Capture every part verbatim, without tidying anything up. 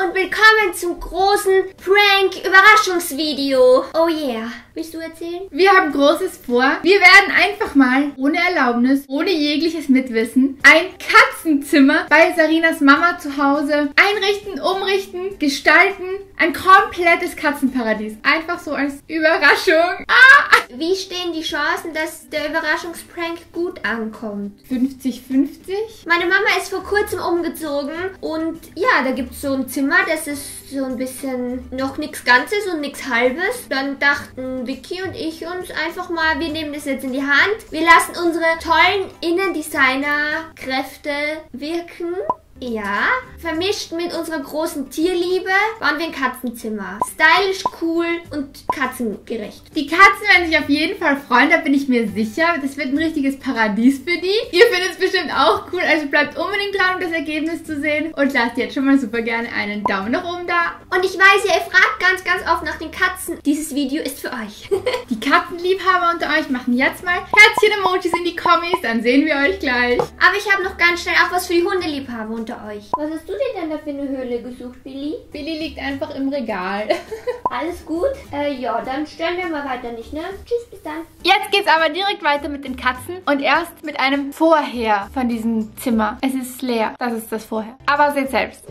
und willkommen zum großen Prank-Überraschungsvideo. Oh yeah. Willst du erzählen? Wir haben Großes vor. Wir werden einfach mal, ohne Erlaubnis, ohne jegliches Mitwissen, ein Katzenzimmer bei Sarinas Mama zu Hause einrichten, umrichten, gestalten. Ein komplettes Katzenparadies. Einfach so als Überraschung. Ah! Wie stehen die Chancen, dass der Überraschungsprank gut ankommt? fünfzig fünfzig? Meine Mama ist vor kurzem umgezogen und ja, da gibt es so ein Zimmer, das ist so ein bisschen noch nichts Ganzes und nichts Halbes. Dann dachten Vicky und ich uns einfach mal, wir nehmen das jetzt in die Hand. Wir lassen unsere tollen Innendesigner-Kräfte wirken. Ja, vermischt mit unserer großen Tierliebe bauen wir ein Katzenzimmer. Stylisch, cool und katzengerecht. Die Katzen werden sich auf jeden Fall freuen, da bin ich mir sicher. Das wird ein richtiges Paradies für die. Ihr findet es bestimmt auch cool, also bleibt unbedingt dran, um das Ergebnis zu sehen. Und lasst jetzt schon mal super gerne einen Daumen nach oben da. Und ich weiß, ihr fragt ganz, ganz oft nach den Katzen. Dieses Video ist für euch. Die Katzenliebhaber unter euch machen jetzt mal Herzchen-Emojis in die Kommis, dann sehen wir euch gleich. Aber ich habe noch ganz schnell auch was für die Hundeliebhaber unter euch. Was hast du dir denn da für eine Höhle gesucht, Billy? Billy liegt einfach im Regal. Alles gut? Äh, ja, dann stellen wir mal weiter, nicht, ne? Tschüss, bis dann. Jetzt geht's aber direkt weiter mit den Katzen und erst mit einem Vorher von diesem Zimmer. Es ist leer, das ist das Vorher. Aber seht selbst.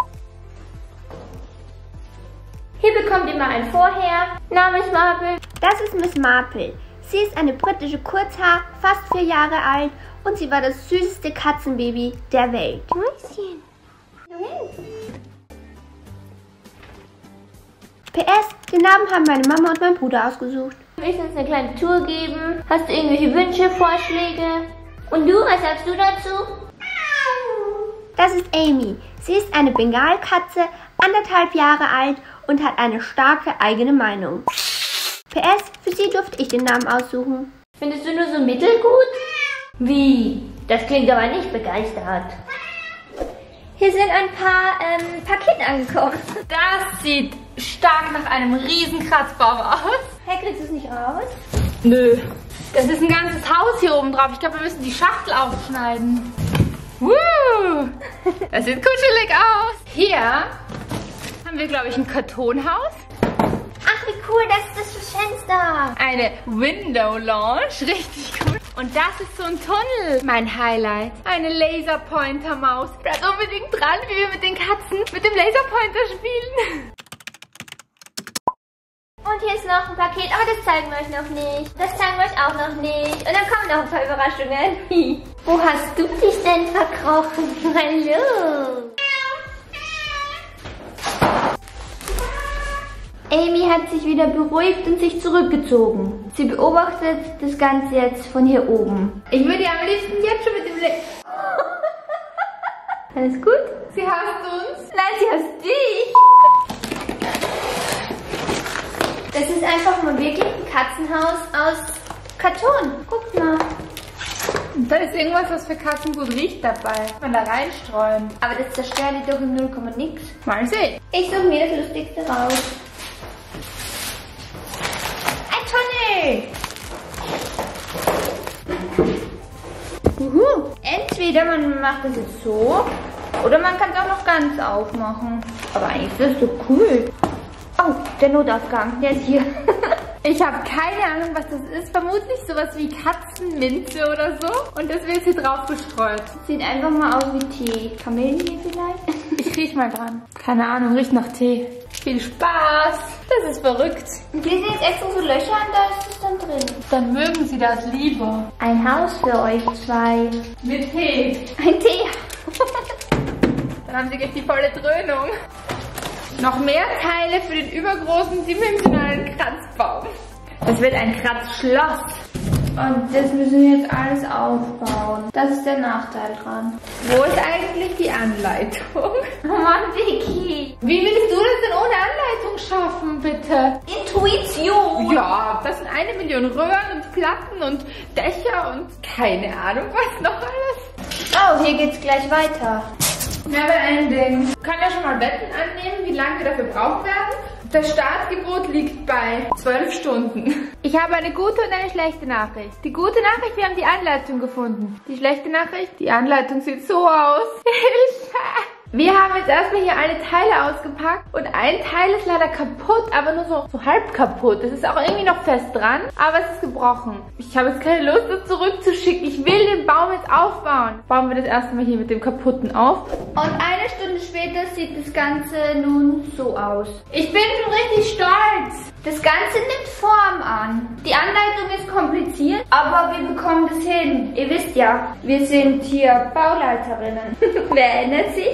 Hier bekommt ihr mal ein Vorher. Name ist Marple. Das ist Miss Marple. Sie ist eine britische Kurzhaar, fast vier Jahre alt und sie war das süßeste Katzenbaby der Welt. Mäuschen. P S. Den Namen haben meine Mama und mein Bruder ausgesucht. Willst du uns eine kleine Tour geben? Hast du irgendwelche Wünsche, Vorschläge? Und du, was sagst du dazu? Das ist Amy. Sie ist eine Bengalkatze, anderthalb Jahre alt und hat eine starke eigene Meinung. P S. Für sie durfte ich den Namen aussuchen. Findest du nur so mittelgut? Wie? Das klingt aber nicht begeistert. Hier sind ein paar ähm, Pakete angekommen. Das sieht stark nach einem riesen Kratzbaum aus. Hey, kriegst du es nicht raus? Nö. Das ist ein ganzes Haus hier oben drauf. Ich glaube, wir müssen die Schachtel aufschneiden. Woo! Das sieht kuschelig aus. Hier haben wir, glaube ich, ein Kartonhaus. Ach, wie cool, das ist das fürs Fenster. Eine Window Lounge, richtig cool. Und das ist so ein Tunnel, mein Highlight. Eine Laserpointer-Maus. Bleibt unbedingt dran, wie wir mit den Katzen mit dem Laserpointer spielen. Und hier ist noch ein Paket, aber das zeigen wir euch noch nicht. Das zeigen wir euch auch noch nicht. Und dann kommen noch ein paar Überraschungen. Wo hast du dich denn verkrochen? Hallo. Amy hat sich wieder beruhigt und sich zurückgezogen. Sie beobachtet das Ganze jetzt von hier oben. Ich würde ja am liebsten jetzt schon mit dem Le Alles gut? Sie hasst uns. Nein, sie hasst dich. Das ist einfach mal wirklich ein Katzenhaus aus Karton. Guck mal. Da ist irgendwas, was für Katzen gut riecht dabei. Kann man da reinstreuen. Aber das zerstört die doch in null Komma nix. Mal sehen. Ich suche mir das Lustigste raus. Tunnel! Uhu. Entweder man macht das jetzt so, oder man kann es auch noch ganz aufmachen. Aber eigentlich ist das so cool. Oh, der Notausgang, der ist hier. Ich habe keine Ahnung, was das ist. Vermutlich sowas wie Katzenminze oder so. Und das wird hier drauf gestreut. Sieht einfach mal aus wie Tee. Kamillentee vielleicht? Ich riech mal dran. Keine Ahnung, riecht nach Tee. Viel Spaß. Das ist verrückt. Und hier sind jetzt extra so Löcher und da ist es dann drin. Dann mögen sie das lieber. Ein Haus für euch zwei. Mit Tee. Ein Tee. Dann haben sie gleich die volle Dröhnung. Noch mehr Teile für den übergroßen dimensionalen Kratzbaum. Das wird ein Kratzschloss. Und das müssen wir jetzt alles aufbauen. Das ist der Nachteil dran. Wo ist eigentlich die Anleitung? Oh Mann, Vicky. Wie willst du das denn ohne Anleitung schaffen, bitte? Intuition. Ja, das sind eine Million Röhren und Platten und Dächer und keine Ahnung was noch alles. Oh, hier geht's gleich weiter. Never ending. Ich kann ja schon mal Wetten annehmen, wie lange wir dafür brauchen werden. Das Startgebot liegt bei zwölf Stunden. Ich habe eine gute und eine schlechte Nachricht. Die gute Nachricht, wir haben die Anleitung gefunden. Die schlechte Nachricht, die Anleitung sieht so aus. Hilfe! Wir haben jetzt erstmal hier alle Teile ausgepackt und ein Teil ist leider kaputt, aber nur so, so halb kaputt. Das ist auch irgendwie noch fest dran, aber es ist gebrochen. Ich habe jetzt keine Lust, das zurückzuschicken. Ich will den Baum jetzt aufbauen. Bauen wir das erstmal hier mit dem kaputten auf. Und eine Stunde später sieht das Ganze nun so aus. Ich bin schon richtig stolz. Das Ganze nimmt Form an. Die Anleitung ist kompliziert, aber wir bekommen das hin. Ihr wisst ja, wir sind hier Bauleiterinnen. Wer erinnert sich?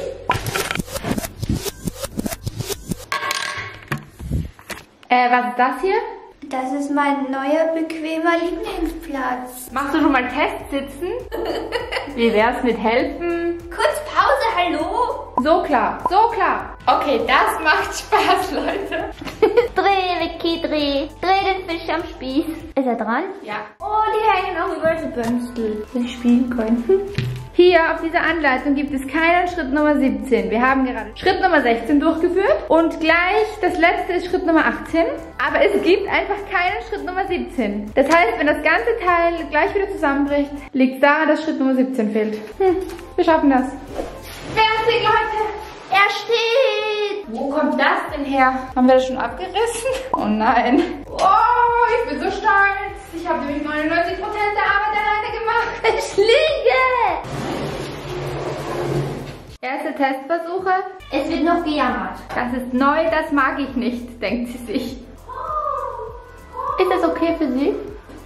Äh, was ist das hier? Das ist mein neuer, bequemer Lieblingsplatz. Machst du schon mal Testsitzen? Wie wär's mit helfen? Kurz Pause, hallo? So klar, so klar. Okay, das macht Spaß, Leute. Dreh, Vicky, dreh. Dreh den Fisch am Spieß. Ist er dran? Ja. Oh, die hängen auch über so Bünstel, dass ich spielen können. Hier auf dieser Anleitung gibt es keinen Schritt Nummer siebzehn. Wir haben gerade Schritt Nummer sechzehn durchgeführt und gleich das letzte ist Schritt Nummer achtzehn. Aber es gibt einfach keinen Schritt Nummer siebzehn. Das heißt, wenn das ganze Teil gleich wieder zusammenbricht, liegt es daran, dass Schritt Nummer siebzehn fehlt. Hm, wir schaffen das. Fertig, Leute! Er steht! Wo kommt das denn her? Haben wir das schon abgerissen? Oh nein. Oh, ich bin so stolz. Ich habe nämlich neunundneunzig Prozent der Arbeit alleine gemacht. Ich liege! Erste Testversuche. Es wird noch gejammert. Das ist neu, das mag ich nicht, denkt sie sich. Ist das okay für Sie?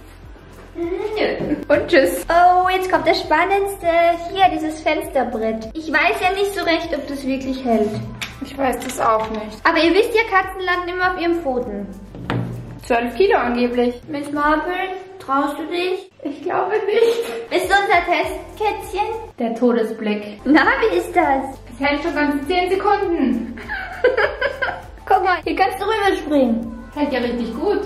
Und tschüss. Oh, jetzt kommt das Spannendste. Hier, dieses Fensterbrett. Ich weiß ja nicht so recht, ob das wirklich hält. Ich weiß das auch nicht. Aber ihr wisst ja, Katzen landen immer auf ihren Pfoten. zwölf Kilo angeblich. Miss Marple, traust du dich? Ich glaube nicht. Bist du unser Testkätzchen? Der Todesblick. Na, wie ist das? Es hält schon ganze zehn Sekunden. Guck mal, hier kannst du rüberspringen. Hält ja richtig gut.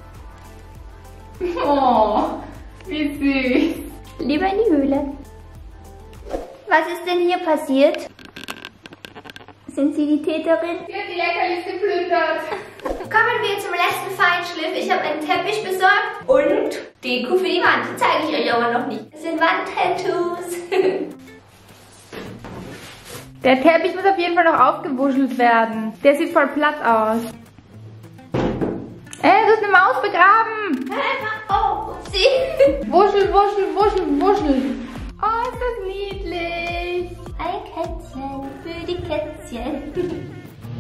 Oh, wie süß. Lieber in die Höhle. Was ist denn hier passiert? Sind Sie die Täterin? Sie hat die Leckerlis geplündert. Kommen wir zum letzten Feinschliff. Ich habe einen Teppich besorgt und Deko für die Wand. Die zeige ich euch aber noch nicht. Das sind Wandtattoos. Der Teppich muss auf jeden Fall noch aufgewuschelt werden. Der sieht voll platt aus. Ey, du hast eine Maus begraben. Oh, upsie. Wuschel, wuschel, wuschel, wuschel. Oh, ist das niedlich. Ein Kätzchen für die Kätzchen.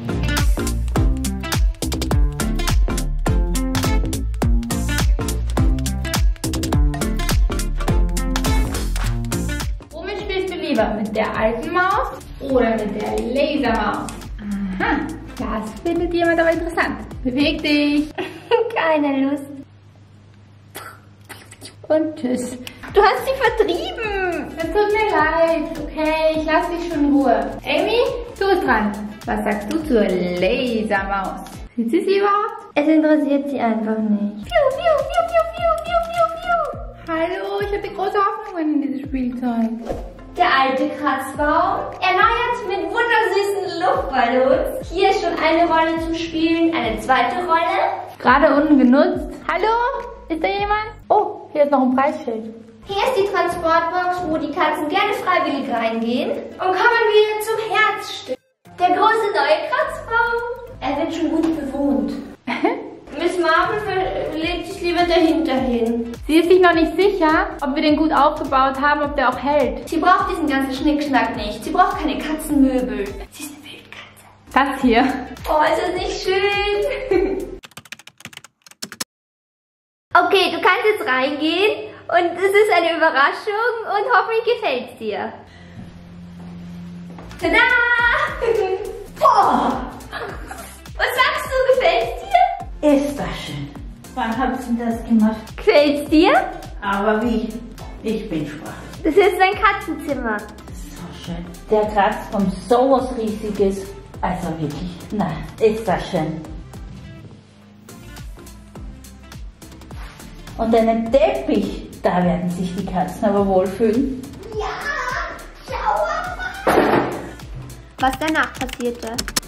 Womit spielst du lieber? Mit der alten Maus oder mit der Lasermaus? Aha, das findet jemand aber interessant. Beweg dich. Keine Lust. Und tschüss. Du hast sie vertrieben. Es tut mir leid. Okay, ich lasse dich schon in Ruhe. Amy, du bist dran. Was sagst du zur Lasermaus? Sieht sie sie überhaupt? Es interessiert sie einfach nicht. Piu, piu, piu, piu, piu, piu, piu, piu. Hallo, ich hatte große Hoffnungen in dieses Spielzeug. Der alte Kratzbaum, erneuert mit wundersüßen Luftballons. Hier ist schon eine Rolle zum Spielen, eine zweite Rolle. Gerade unten genutzt. Hallo? Ist da jemand? Oh, hier ist noch ein Preisschild. Hier ist die Transportbox, wo die Katzen gerne freiwillig reingehen. Und kommen wir zum Herzstück. Der große neue Kratzbaum. Er wird schon gut bewohnt. Miss Marple legt sich lieber dahinter hin. Sie ist sich noch nicht sicher, ob wir den gut aufgebaut haben, ob der auch hält. Sie braucht diesen ganzen Schnickschnack nicht. Sie braucht keine Katzenmöbel. Sie ist eine Wildkatze. Das hier. Oh, ist das nicht schön? Okay, du kannst jetzt reingehen und es ist eine Überraschung und hoffentlich gefällt es dir. Tada! Boah! Was sagst du, gefällt es dir? Ist das schön. Wann habt ihr das gemacht? Gefällt es dir? Aber wie? Ich bin sprachlos. Das ist ein Katzenzimmer. So schön. Der Kratz kommt so was Riesiges. Also wirklich. Na, ist das schön. Und einen Teppich, da werden sich die Katzen aber wohlfühlen. Ja, schau mal. Was danach passierte.